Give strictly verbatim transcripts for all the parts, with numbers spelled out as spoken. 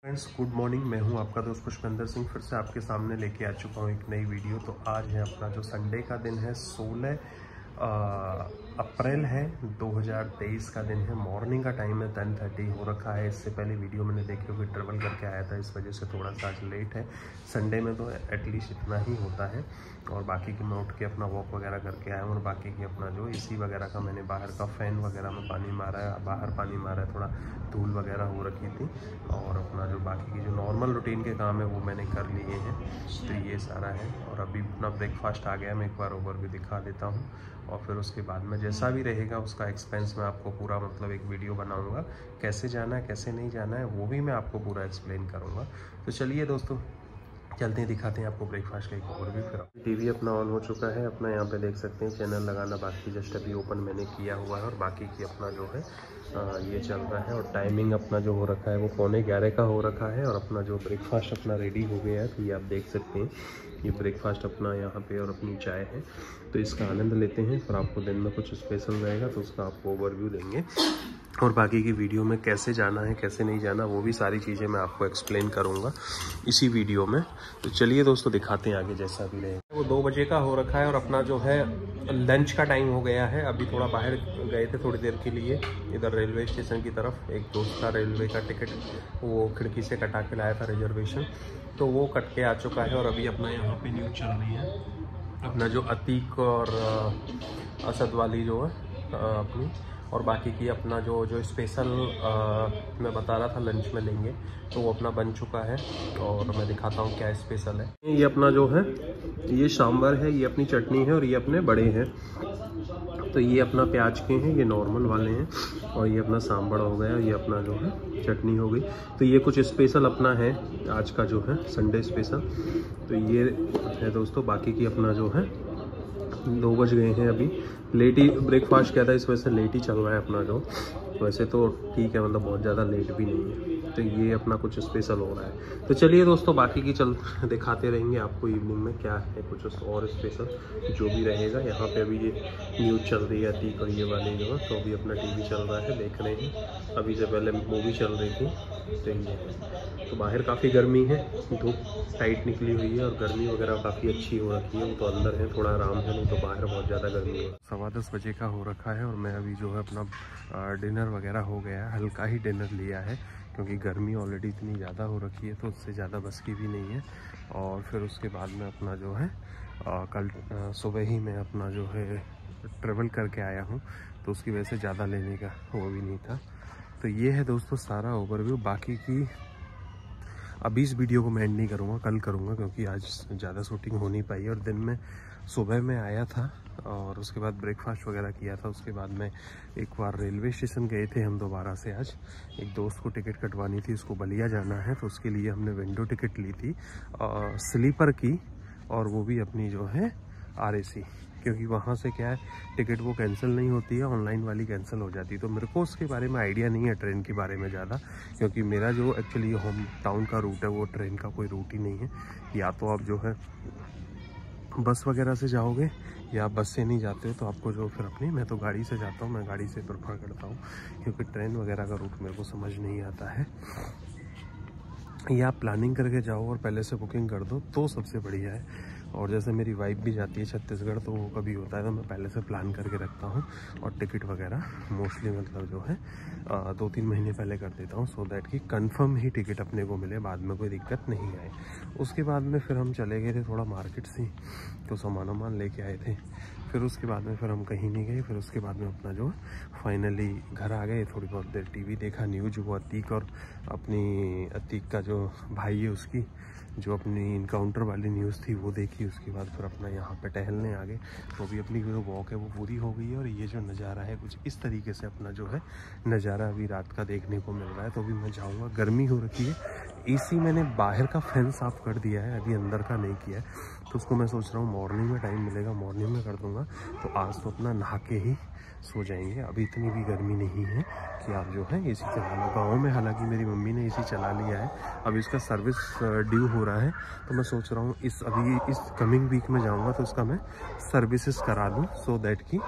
Friends good morning. मैं हूं आपका दोस्त पुष्पेंद्र सिंह, फिर से आपके सामने लेके आ चुका हूं एक नई वीडियो। तो आज है अपना जो संडे का दिन है, सोलह अप्रैल है, दो हज़ार तेईस का दिन है। मॉर्निंग का टाइम है, टेन थर्टी हो रखा है। इससे पहले वीडियो मैंने देखी होगी, ट्रेवल करके आया था, इस वजह से थोड़ा सा आज लेट है। संडे में तो एटलीस्ट इतना ही होता है। और बाकी की मैं उठ के अपना वॉक वगैरह करके आया हूँ। और बाकी की अपना जो एसी वगैरह का मैंने बाहर का फ़ैन वगैरह में पानी मारा है, बाहर पानी मारा है, थोड़ा धूल वगैरह हो रखी थी। और अपना जो बाकी की जो नॉर्मल रूटीन के काम है वो मैंने कर लिए हैं। तो ये सारा है। और अभी अपना ब्रेकफास्ट आ गया, मैं एक बार ओवर भी दिखा देता हूँ। और फिर उसके बाद में जैसा भी रहेगा उसका एक्सपेंस मैं आपको पूरा मतलब एक वीडियो बनाऊँगा। कैसे जाना है कैसे नहीं जाना है वो भी मैं आपको पूरा एक्सप्लेन करूँगा। तो चलिए दोस्तों, चलते हैं, दिखाते हैं आपको ब्रेकफास्ट का एक और भी। फिर टीवी अपना ऑन हो चुका है, अपना यहाँ पे देख सकते हैं चैनल लगाना बाकी, जस्ट अभी ओपन मैंने किया हुआ है। और बाकी की अपना जो है आ, ये चल रहा है। और टाइमिंग अपना जो हो रखा है वो पौने ग्यारह का हो रखा है। और अपना जो ब्रेकफास्ट अपना रेडी हो गया है, तो ये आप देख सकते हैं, ये ब्रेकफास्ट अपना यहाँ पे और अपनी चाय है। तो इसका आनंद लेते हैं। फिर आपको दिन में कुछ स्पेशल रहेगा तो उसका आपको ओवरव्यू देंगे। और बाकी की वीडियो में कैसे जाना है कैसे नहीं जाना वो भी सारी चीज़ें मैं आपको एक्सप्लेन करूंगा इसी वीडियो में। तो चलिए दोस्तों, दिखाते हैं आगे जैसा भी रहे। वो दो बजे का हो रखा है और अपना जो है लंच का टाइम हो गया है। अभी थोड़ा बाहर गए थे थोड़ी देर के लिए, इधर रेलवे स्टेशन की तरफ। एक दोस्त का रेलवे का टिकट वो खिड़की से कटा के लाया था, रिजर्वेशन, तो वो कट के आ चुका है। और अभी अपना यहाँ पे न्यूज़ चल रही है, अपना जो अतीक और असद वाली जो है अपनी, और बाकी की अपना जो जो स्पेशल मैं बता रहा था लंच में लेंगे, तो वो अपना बन चुका है। और मैं दिखाता हूँ क्या स्पेशल है। ये अपना जो है ये सांभर है, ये अपनी चटनी है, और ये अपने बड़े हैं। तो ये अपना प्याज के हैं, ये नॉर्मल वाले हैं। और ये अपना सांभर हो गया, ये अपना जो है चटनी हो गई। तो ये कुछ स्पेशल अपना है आज का जो है संडे स्पेशल। तो ये है दोस्तों। बाकी की अपना जो है दो बज गए हैं, अभी लेट ही ब्रेकफास्ट किया था, इस वजह से लेट ही चल रहा है अपना जो। वैसे तो ठीक है, मतलब बहुत ज़्यादा लेट भी नहीं है। तो ये अपना कुछ स्पेशल हो रहा है। तो चलिए दोस्तों, बाकी की चल दिखाते रहेंगे आपको इवनिंग में क्या है कुछ और स्पेशल जो भी रहेगा। यहाँ पे अभी ये न्यूज़ चल रही है अतीक और ये वाली जो है। तो अभी अपना टीवी चल रहा है, देख रहे हैं। अभी से पहले मूवी चल रही थी। तो ये तो बाहर काफ़ी गर्मी है, धूप टाइट निकली हुई है और गर्मी वगैरह काफ़ी अच्छी हो रखी है। तो अंदर है थोड़ा आराम है, नहीं तो बाहर बहुत ज़्यादा गर्मी है। सवा दस बजे का हो रखा है और मैं अभी जो है अपना डिनर वगैरह हो गया है, हल्का ही डिनर लिया है क्योंकि गर्मी ऑलरेडी इतनी ज़्यादा हो रखी है, तो उससे ज़्यादा बस की भी नहीं है। और फिर उसके बाद में अपना जो है आ, कल सुबह ही मैं अपना जो है ट्रेवल करके आया हूँ, तो उसकी वजह से ज़्यादा लेने का वो भी नहीं था। तो ये है दोस्तों सारा ओवरव्यू। बाकी की अभी इस वीडियो को मैं एंड नहीं करूँगा, कल करूँगा, क्योंकि आज ज़्यादा शूटिंग हो नहीं पाई। और दिन में सुबह में आया था और उसके बाद ब्रेकफास्ट वगैरह किया था। उसके बाद में एक बार रेलवे स्टेशन गए थे हम दोबारा से। आज एक दोस्त को टिकट कटवानी थी, उसको बलिया जाना है, तो उसके लिए हमने विंडो टिकट ली थी स्लीपर की, और वो भी अपनी जो है आर ए सी, क्योंकि वहाँ से क्या है टिकट वो कैंसिल नहीं होती है, ऑनलाइन वाली कैंसिल हो जाती है। तो मेरे को उसके बारे में आइडिया नहीं है ट्रेन के बारे में ज़्यादा, क्योंकि मेरा जो एक्चुअली होम टाउन का रूट है वो ट्रेन का कोई रूट ही नहीं है। या तो आप जो है बस वगैरह से जाओगे, या आप बस से नहीं जाते हो तो आपको जो फिर अपनी, मैं तो गाड़ी से जाता हूँ, मैं गाड़ी से प्रेफर करता हूँ, क्योंकि ट्रेन वगैरह का रूट मेरे को समझ नहीं आता है। या आप प्लानिंग करके जाओ और पहले से बुकिंग कर दो तो सबसे बढ़िया है। और जैसे मेरी वाइफ भी जाती है छत्तीसगढ़, तो वो कभी होता है तो मैं पहले से प्लान करके रखता हूँ और टिकट वगैरह मोस्टली मतलब जो है आ, दो तीन महीने पहले कर देता हूँ, सो दैट कि कंफर्म ही टिकट अपने को मिले, बाद में कोई दिक्कत नहीं आए। उसके बाद में फिर हम चले गए थे थोड़ा मार्केट से, तो सामान वामान लेके आए थे। फिर उसके बाद में फिर हम कहीं नहीं गए। फिर उसके बाद में अपना जो फाइनली घर आ गए, थोड़ी बहुत देर टीवी देखा, न्यूज वो अतीक और अपनी अतीक का जो भाई है उसकी जो अपनी इनकाउंटर वाली न्यूज़ थी वो देखी। उसके बाद फिर अपना यहाँ पे टहलने आ गए, तो भी अपनी जो वॉक है वो पूरी हो गई है। और ये जो नज़ारा है कुछ इस तरीके से अपना जो है नज़ारा अभी रात का देखने को मिल रहा है। तो अभी मैं जाऊँगा, गर्मी हो रखी है। एसी मैंने बाहर का फैन साफ़ कर दिया है, अभी अंदर का नहीं किया है, तो उसको मैं सोच रहा हूँ मॉर्निंग में टाइम मिलेगा मॉर्निंग में कर दूँगा। तो आज तो अपना नहा के ही सो जाएंगे। अभी इतनी भी गर्मी नहीं है कि आप जो है एसी चला लो। गाँव में हालांकि मेरी मम्मी ने एसी चला लिया है, अभी इसका सर्विस ड्यू हो रहा है, तो मैं सोच रहा हूँ इस अभी इस कमिंग वीक में जाऊँगा तो उसका मैं सर्विसेज करा दूँ, सो दैट कि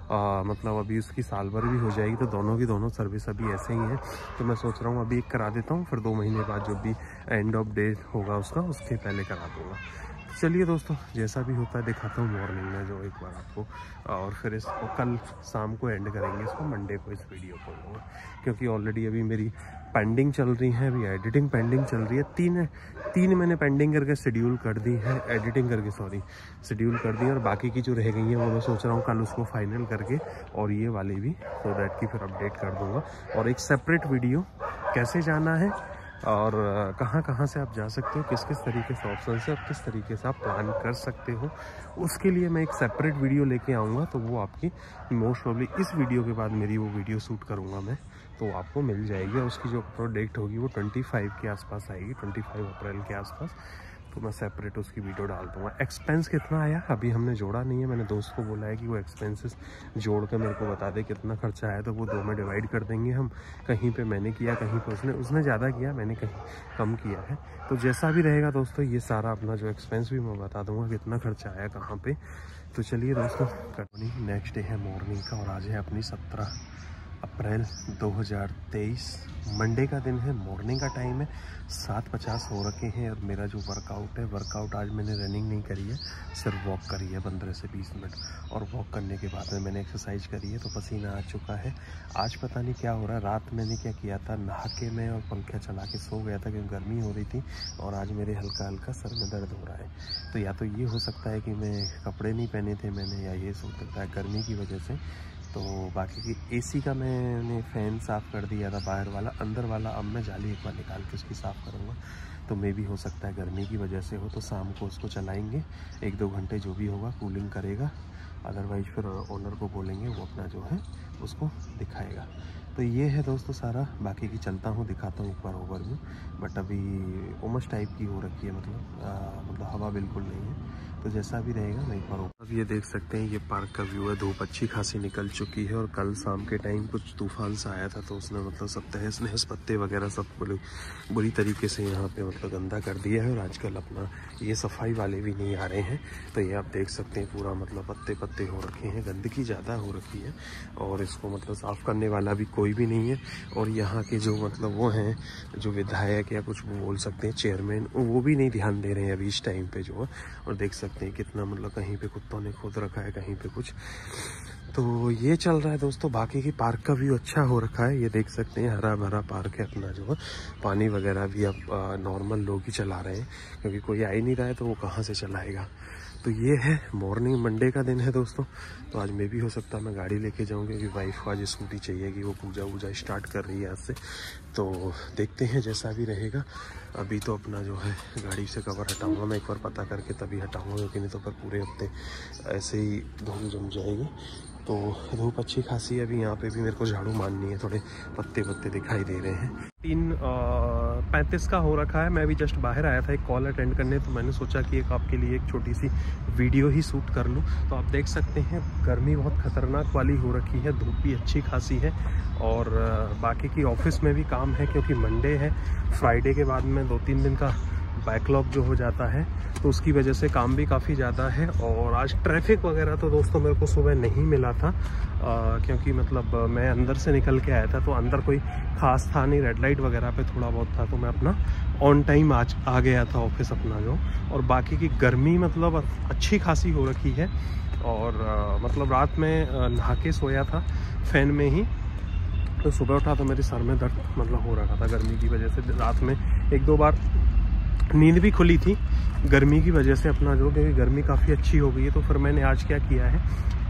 आ, मतलब अभी उसकी साल भर भी हो जाएगी, तो दोनों की दोनों सर्विस अभी ऐसे ही हैं। तो मैं सोच रहा हूँ अभी एक करा देता हूँ, फिर दो महीने बाद जो भी एंड ऑफ डे होगा उसका, उसके पहले करा दूँगा। चलिए दोस्तों, जैसा भी होता है दिखाता हूँ मॉर्निंग में जो एक बार आपको, और फिर इसको कल शाम को एंड करेंगे इसको, मंडे को इस वीडियो को, क्योंकि ऑलरेडी अभी मेरी पेंडिंग चल रही है, अभी एडिटिंग पेंडिंग चल रही है। तीन तीन मैंने पेंडिंग करके शेड्यूल कर दी है, एडिटिंग करके सॉरी शेड्यूल कर दी है, और बाकी की जो रह गई हैं वो मैं सोच रहा हूँ कल उसको फाइनल करके और ये वाली भी सो दैट की फिर अपडेट कर दूँगा। और एक सेपरेट वीडियो कैसे जाना है और कहाँ कहाँ से आप जा सकते हो, किस किस तरीके से ऑप्शन से आप किस तरीके से आप प्लान कर सकते हो, उसके लिए मैं एक सेपरेट वीडियो लेके आऊँगा। तो वो आपकी मोस्ट प्रॉब्ली इस वीडियो के बाद मेरी वो वीडियो शूट करूँगा मैं, तो आपको मिल जाएगी। और उसकी जो प्रोडक्ट होगी वो पच्चीस के आसपास आएगी, पच्चीस अप्रैल के आसपास। तो मैं सेपरेट उसकी वीडियो डाल दूँगा। एक्सपेंस कितना आया अभी हमने जोड़ा नहीं है, मैंने दोस्त को बोला है कि वो एक्सपेंसेस जोड़ कर मेरे को बता दे कितना खर्चा आया, तो वो दो में डिवाइड कर देंगे हम। कहीं पे मैंने किया, कहीं पे उसने उसने ज़्यादा किया, मैंने कहीं कम किया है। तो जैसा भी रहेगा दोस्तों, ये सारा अपना जो एक्सपेंस भी मैं बता दूँगा कितना खर्चा आया कहाँ पर। तो चलिए दोस्तों, नेक्स्ट डे है मॉर्निंग का, और आज है अपनी सत्रह अप्रैल दो हज़ार तेईस, मंडे का दिन है। मॉर्निंग का टाइम है, सात पचास हो रखे हैं। और मेरा जो वर्कआउट है, वर्कआउट आज मैंने रनिंग नहीं करी है, सिर्फ वॉक करी है पंद्रह से बीस मिनट। और वॉक करने के बाद में मैंने एक्सरसाइज करी है, तो पसीना आ चुका है। आज पता नहीं क्या हो रहा है, रात मैंने क्या किया था, नहा के मैं और पंखा चला के सो गया था क्योंकि गर्मी हो रही थी। और आज मेरे हल्का हल्का सर में दर्द हो रहा है। तो या तो ये हो सकता है कि मैं कपड़े नहीं पहने थे मैंने, या ये हो सकता है गर्मी की वजह से। तो बाकी की एसी का मैंने फ़ैन साफ़ कर दिया था, बाहर वाला, अंदर वाला अब मैं जाली एक बार निकाल के उसकी साफ़ करूँगा। तो मे भी हो सकता है गर्मी की वजह से हो, तो शाम को उसको चलाएंगे एक दो घंटे, जो भी होगा कूलिंग करेगा। अदरवाइज फिर ओनर को बोलेंगे वो अपना जो है उसको दिखाएगा। तो ये है दोस्तों सारा। बाकी की चलता हूँ, दिखाता हूँ एक बार ओवरव्यू। बट अभी उमस टाइप की हो रखी है, मतलब आ, मतलब हवा बिल्कुल नहीं है। तो जैसा भी रहेगा मैं एक बार। अब ये देख सकते हैं, ये पार्क का व्यू है। धूप अच्छी खासी निकल चुकी है, और कल शाम के टाइम कुछ तूफान सा आया था, तो उसने मतलब सब तहस नहस पत्ते वगैरह सब बुरी बुरी तरीके से यहाँ पे मतलब गंदा कर दिया है। और आजकल अपना ये सफाई वाले भी नहीं आ रहे हैं। तो ये आप देख सकते हैं, पूरा मतलब पत्ते पत्ते हो रखे हैं, गंदगी ज़्यादा हो रखी है। और इसको मतलब साफ़ करने वाला भी कोई भी नहीं है। और यहाँ के जो मतलब वो हैं, जो विधायक या कुछ बोल सकते हैं चेयरमैन, वो भी नहीं ध्यान दे रहे हैं अभी इस टाइम पे जो है। और देख सकते हैं कितना मतलब कहीं पे कुत्तों ने खोद रखा है, कहीं पे कुछ। तो ये चल रहा है दोस्तों। बाकी की पार्क का व्यू अच्छा हो रखा है, ये देख सकते हैं, हरा भरा पार्क है अपना जो है। पानी वगैरह भी अब नॉर्मल लोग ही चला रहे हैं, क्योंकि कोई आ ही नहीं रहा है, तो वो कहाँ से चलाएगा। तो ये है मॉर्निंग, मंडे का दिन है दोस्तों। तो आज में भी हो सकता है मैं गाड़ी लेके जाऊँ, क्योंकि वाइफ को आज स्कूटी चाहिए कि वो पूजा वूजा स्टार्ट कर रही है आज से। तो देखते हैं जैसा भी रहेगा। अभी तो अपना जो है गाड़ी से कवर हटाऊंगा मैं, एक बार पता करके तभी हटाऊंगा, क्योंकि नहीं तो फिर पूरे हफ्ते ऐसे ही धूल जम जाएगी। तो धूप अच्छी खासी है। अभी यहाँ पे भी मेरे को झाड़ू मारनी है, थोड़े पत्ते पत्ते दिखाई दे रहे हैं। तीन पैंतीस का हो रखा है। मैं भी जस्ट बाहर आया था एक कॉल अटेंड करने, तो मैंने सोचा कि एक आपके लिए एक छोटी सी वीडियो ही शूट कर लूँ। तो आप देख सकते हैं गर्मी बहुत ख़तरनाक वाली हो रखी है, धूप भी अच्छी खासी है। और बाकी की ऑफिस में भी काम है, क्योंकि मंडे है, फ्राइडे के बाद में दो तीन दिन का बैकलॉग जो हो जाता है, तो उसकी वजह से काम भी काफ़ी ज़्यादा है। और आज ट्रैफिक वगैरह तो दोस्तों मेरे को सुबह नहीं मिला था, आ, क्योंकि मतलब मैं अंदर से निकल के आया था, तो अंदर कोई ख़ास था नहीं, रेड लाइट वगैरह पे थोड़ा बहुत था। तो मैं अपना ऑन टाइम आज आ गया था ऑफिस अपना जो। और बाकी की गर्मी मतलब अच्छी खासी हो रखी है। और आ, मतलब रात में नहा के सोया था फ़ैन में ही, तो सुबह उठा तो मेरे सर में दर्द मतलब हो रहा था गर्मी की वजह से। रात में एक दो बार नींद भी खुली थी गर्मी की वजह से अपना जो, क्योंकि गर्मी काफ़ी अच्छी हो गई है। तो फिर मैंने आज क्या किया है,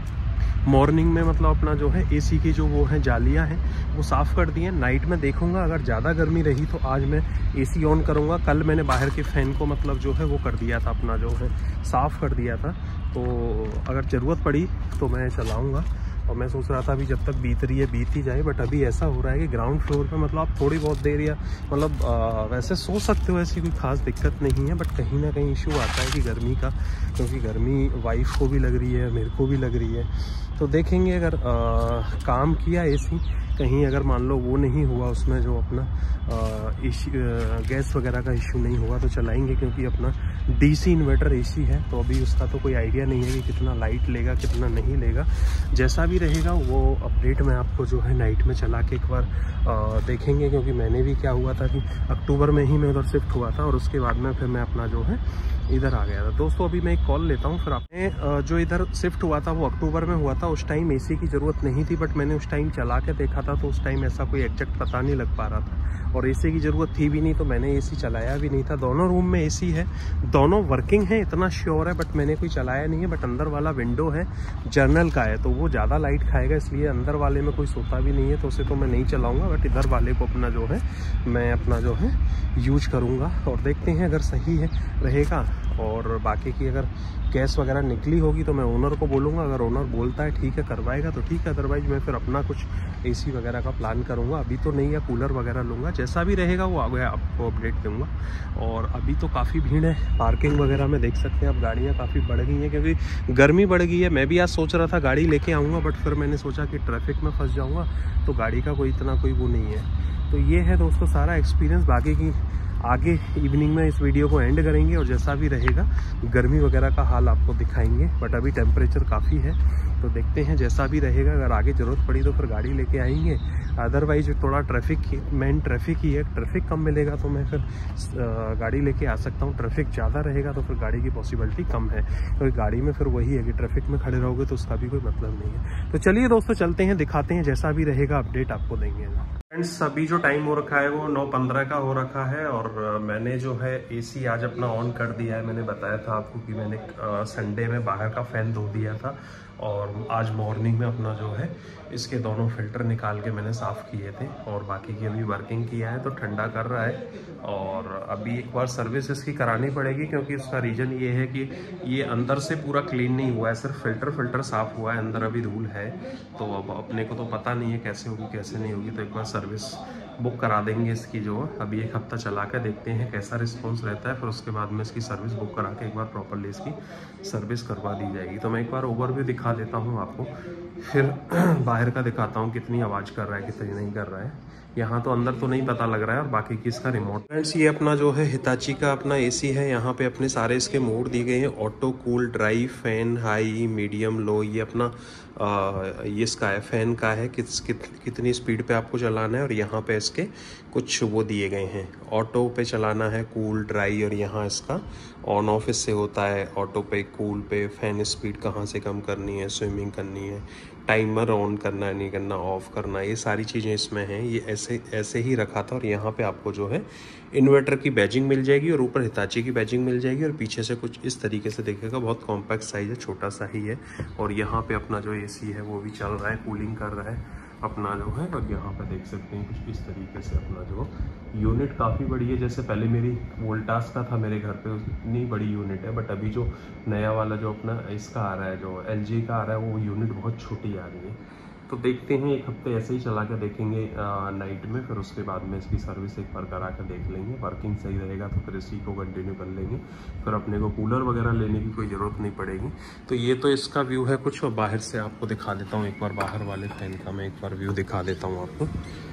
मॉर्निंग में मतलब अपना जो है एसी की जो वो है जालियां हैं वो साफ़ कर दी हैं। नाइट में देखूंगा अगर ज़्यादा गर्मी रही तो आज मैं एसी ऑन करूंगा। कल मैंने बाहर के फ़ैन को मतलब जो है वो कर दिया था, अपना जो है साफ़ कर दिया था। तो अगर ज़रूरत पड़ी तो मैं चलाऊँगा। और मैं सोच रहा था अभी जब तक बीत रही है बीत ही जाए। बट अभी ऐसा हो रहा है कि ग्राउंड फ्लोर पे मतलब आप थोड़ी बहुत देर या मतलब आ, वैसे सो सकते हो, ऐसी कोई ख़ास दिक्कत नहीं है। बट कहीं ना कहीं इशू आता है कि गर्मी का, क्योंकि गर्मी वाइफ को भी लग रही है, मेरे को भी लग रही है। तो देखेंगे अगर आ, काम किया एसी, कहीं अगर मान लो वो नहीं हुआ, उसमें जो अपना इश्यू गैस वगैरह का इश्यू नहीं हुआ तो चलाएंगे, क्योंकि अपना डीसी इन्वर्टर एसी है, तो अभी उसका तो कोई आइडिया नहीं है कि कितना लाइट लेगा कितना नहीं लेगा। जैसा भी रहेगा वो अपडेट मैं आपको जो है नाइट में चला के एक बार आ, देखेंगे, क्योंकि मैंने भी क्या हुआ था कि अक्टूबर में ही मैं उधर शिफ्ट हुआ था और उसके बाद में फिर मैं अपना जो है इधर आ गया था। दोस्तों अभी मैं एक कॉल लेता हूँ, फिर आपने जो इधर शिफ्ट हुआ था वो अक्टूबर में हुआ था। उस टाइम एसी की ज़रूरत नहीं थी, बट मैंने उस टाइम चला के देखा था तो उस टाइम ऐसा कोई एग्जैक्ट पता नहीं लग पा रहा था, और एसी की ज़रूरत थी भी नहीं, तो मैंने एसी चलाया भी नहीं था। दोनों रूम में एसी है, दोनों वर्किंग है, इतना श्योर है, बट मैंने कोई चलाया नहीं है। बट अंदर वाला विंडो है जर्नल का है, तो वो ज़्यादा लाइट खाएगा, इसलिए अंदर वाले में कोई सोता भी नहीं है, तो उसे तो मैं नहीं चलाऊँगा। बट इधर वाले को अपना जो है मैं अपना जो है यूज करूँगा, और देखते हैं अगर सही है रहेगा। और बाकी की अगर गैस वगैरह निकली होगी तो मैं ओनर को बोलूँगा, अगर ओनर बोलता है ठीक है करवाएगा तो ठीक है, अदरवाइज मैं फिर अपना कुछ एसी वगैरह का प्लान करूँगा। अभी तो नहीं, या कूलर वगैरह लूँगा, जैसा भी रहेगा वो आगे आपको अपडेट दूँगा। और अभी तो काफ़ी भीड़ है, पार्किंग वगैरह में देख सकते हैं, अब गाड़ियाँ काफ़ी बढ़ गई हैं क्योंकि गर्मी बढ़ गई है। मैं भी आज सोच रहा था गाड़ी लेके आऊँगा, बट फिर मैंने सोचा कि ट्रैफिक में फंस जाऊँगा, तो गाड़ी का कोई इतना कोई वो नहीं है। तो ये है दोस्तों सारा एक्सपीरियंस। बाकी की आगे इवनिंग में इस वीडियो को एंड करेंगे, और जैसा भी रहेगा गर्मी वगैरह का हाल आपको दिखाएंगे। बट अभी टेम्परेचर काफ़ी है, तो देखते हैं जैसा भी रहेगा। अगर आगे ज़रूरत पड़ी तो फिर गाड़ी लेके आएंगे, अदरवाइज थोड़ा ट्रैफिक मेन ट्रैफिक ही है, ट्रैफिक कम मिलेगा तो मैं फिर गाड़ी लेके आ सकता हूँ। ट्रैफिक ज़्यादा रहेगा तो फिर गाड़ी की पॉसिबिलिटी कम है, क्योंकि गाड़ी में फिर वही है कि ट्रैफिक में खड़े रहोगे तो उसका भी कोई मतलब नहीं है। तो चलिए दोस्तों चलते हैं, दिखाते हैं, जैसा भी रहेगा अपडेट आपको देंगे। फ्रेंड्स अभी जो टाइम हो रखा है वो नौ पंद्रह का हो रखा है, और मैंने जो है एसी आज अपना ऑन कर दिया है। मैंने बताया था आपको कि मैंने संडे में बाहर का फ़ैन धो दिया था, और आज मॉर्निंग में अपना जो है इसके दोनों फिल्टर निकाल के मैंने साफ़ किए थे, और बाकी की अभी वर्किंग किया है तो ठंडा कर रहा है। और अभी एक बार सर्विस इसकी करानी पड़ेगी, क्योंकि उसका रीज़न ये है कि ये अंदर से पूरा क्लीन नहीं हुआ है, सिर्फ फिल्टर फिल्टर साफ़ हुआ है, अंदर अभी धूल है। तो अब अपने को तो पता नहीं है कैसे होगी कैसे नहीं होगी, तो एक बार सर्विस बुक करा देंगे इसकी। जो अभी एक हफ्ता चला कर देखते हैं कैसा रिस्पॉन्स रहता है, फिर उसके बाद में इसकी सर्विस बुक करा के एक बार प्रॉपरली इसकी सर्विस करवा दी जाएगी। तो मैं एक बार ओवरव्यू दिखा देता हूँ आपको, फिर बाहर का दिखाता हूँ कितनी आवाज़ कर रहा है कितनी नहीं कर रहा है। यहाँ तो अंदर तो नहीं पता लग रहा है, और बाकी की इसका रिमोट। फ्रेंड्स ये अपना जो है हिताची का अपना एसी है, यहाँ पे अपने सारे इसके मोड दिए गए हैं, auto, cool, dry, fan, high, medium, low. ये अपना आ, ये इसका है फैन का है, किस कित, कितनी स्पीड पे आपको चलाना है, और यहाँ पे इसके कुछ वो दिए गए हैं, ऑटो पे चलाना है, कूल, ड्राई, और यहाँ इसका ऑन ऑफ इससे होता है, ऑटो पे, कूल पे, फैन स्पीड कहाँ से कम करनी है, स्विमिंग करनी है, टाइमर ऑन करना है नहीं करना, ऑफ करना है, ये सारी चीज़ें इसमें हैं। ये ऐसे ऐसे ही रखा था, और यहाँ पे आपको जो है इन्वर्टर की बैजिंग मिल जाएगी, और ऊपर हिताची की बैजिंग मिल जाएगी, और पीछे से कुछ इस तरीके से देखेगा, बहुत कॉम्पैक्ट साइज़ है, छोटा सा ही है। और यहाँ पे अपना जो एसी है वो भी चल रहा है, कूलिंग कर रहा है अपना जो है। और यहाँ पे देख सकते हैं कुछ इस तरीके से अपना जो यूनिट काफ़ी बड़ी है, जैसे पहले मेरी वोल्टास का था मेरे घर पे उतनी बड़ी यूनिट है, बट अभी जो नया वाला जो अपना इसका आ रहा है, जो एलजी का आ रहा है, वो यूनिट बहुत छोटी आ रही है। तो देखते हैं, एक हफ्ते ऐसे ही चला कर देखेंगे आ, नाइट में, फिर उसके बाद में इसकी सर्विस एक बार करा कर देख लेंगे। वर्किंग सही रहेगा तो फिर इसी को कंटिन्यू कर लेंगे, फिर अपने को कूलर वगैरह लेने की कोई ज़रूरत नहीं पड़ेगी। तो ये तो इसका व्यू है कुछ, और बाहर से आपको दिखा देता हूँ एक बार, बाहर वाले फैन का मैं एक बार व्यू दिखा देता हूँ आपको।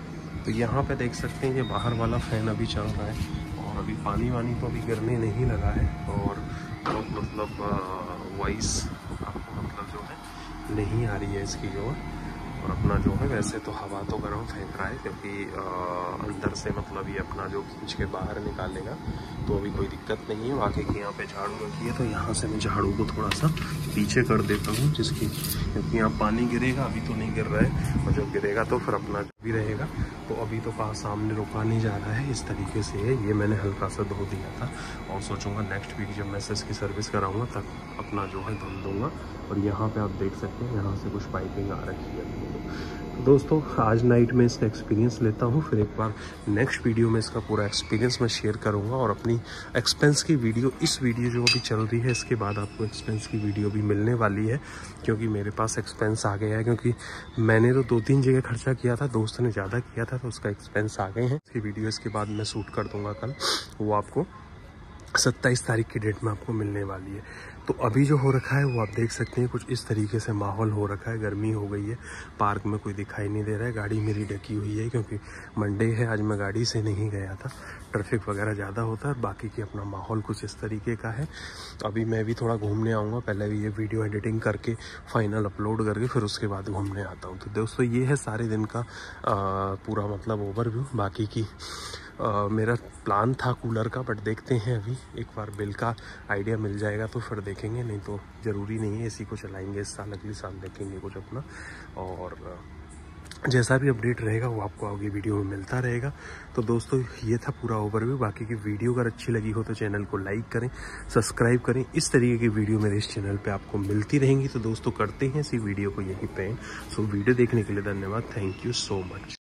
तो यहाँ पर देख सकते हैं ये बाहर वाला फ़ैन अभी चल रहा है, और अभी पानी वानी तो अभी गिरने नहीं लगा है, और बहुत मतलब वॉइस आपको मतलब जो है नहीं आ रही है इसकी जो है। और अपना जो है वैसे तो हवा तो गर्म फेंक रहा है, क्योंकि आ, अंदर से मतलब ये अपना जो खींच के बाहर निकालेगा, तो अभी कोई दिक्कत नहीं है। बाकी की यहाँ पे झाड़ू रखी है, तो यहाँ से मैं झाड़ू को थोड़ा सा पीछे कर देता हूँ, जिसकी क्योंकि यहाँ पानी गिरेगा, अभी तो नहीं गिर रहा है, और जब गिरेगा तो फिर अपना भी रहेगा। तो अभी तो पास सामने रुका नहीं जा रहा है, इस तरीके से है। ये मैंने हल्का सा धो दिया था, और सोचूंगा नेक्स्ट वीक जब मैं इसकी सर्विस कराऊंगा तब अपना जो है धुल दूंगा। और यहाँ पे आप देख सकते हैं यहाँ से कुछ पाइपिंग आ रखी है। तो दोस्तों आज नाइट में इसका एक्सपीरियंस लेता हूँ, फिर एक बार नेक्स्ट वीडियो में इसका पूरा एक्सपीरियंस मैं शेयर करूँगा, और अपनी एक्सपेंस की वीडियो, इस वीडियो जो अभी चल रही है इसके बाद आपको एक्सपेंस की वीडियो भी मिलने वाली है, क्योंकि मेरे पास एक्सपेंस आ गया है। क्योंकि मैंने तो दो तीन जगह खर्चा किया था, दोस्त ने ज़्यादा किया था, तो उसका एक्सपेंस आ गए हैं। इसकी वीडियो इसके बाद मैं शूट कर दूँगा कल, वो आपको सत्ताईस तारीख की डेट में आपको मिलने वाली है। तो अभी जो हो रखा है वो आप देख सकते हैं, कुछ इस तरीके से माहौल हो रखा है। गर्मी हो गई है, पार्क में कोई दिखाई नहीं दे रहा है, गाड़ी मेरी ढकी हुई है क्योंकि मंडे है। आज मैं गाड़ी से नहीं गया था, ट्रैफिक वगैरह ज़्यादा होता है। बाकी की अपना माहौल कुछ इस तरीके का है। अभी मैं भी थोड़ा घूमने आऊँगा, पहले भी ये वीडियो एडिटिंग करके फाइनल अपलोड करके फिर उसके बाद घूमने आता हूँ। तो दोस्तों ये है सारे दिन का आ, पूरा मतलब ओवरव्यू। बाकी की Uh, मेरा प्लान था कूलर का, बट देखते हैं अभी एक बार बिल का आइडिया मिल जाएगा तो फिर देखेंगे, नहीं तो ज़रूरी नहीं है इसी को चलाएंगे इस साल, अगले साल देखेंगे कुछ अपना। और जैसा भी अपडेट रहेगा वो आपको आगे वीडियो में मिलता रहेगा। तो दोस्तों ये था पूरा ओवरव्यू। बाकी की वीडियो अगर अच्छी लगी हो तो चैनल को लाइक करें, सब्सक्राइब करें। इस तरीके की वीडियो मेरे इस चैनल पे आपको मिलती रहेंगी। तो दोस्तों करते हैं इसी वीडियो को यहीं पे। सो वीडियो देखने के लिए धन्यवाद, थैंक यू सो मच।